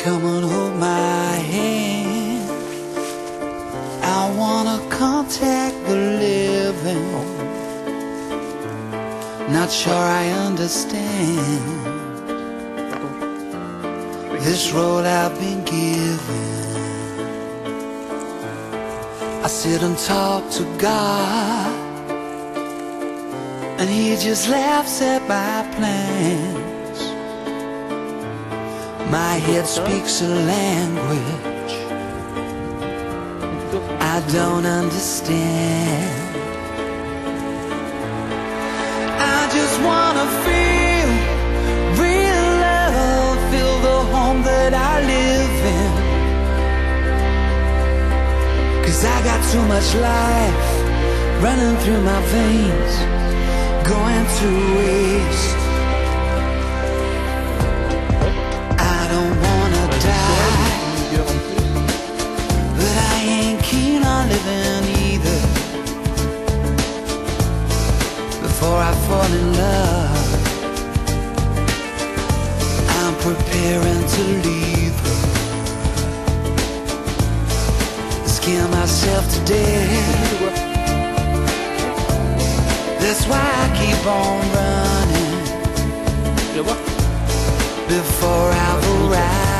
Come and hold my hand. I wanna contact the living. Not sure I understand this road I've been given. I sit and talk to God, and He just laughs at my plans. My head speaks a language I don't understand. I just wanna feel real love, feel the home that I live in. 'Cause I got too much life running through my veins, going to waste. I don't wanna die, but I ain't keen on living either. Before I fall in love, I'm preparing to leave her. Scare myself to death. That's why I keep on running before I've arrived.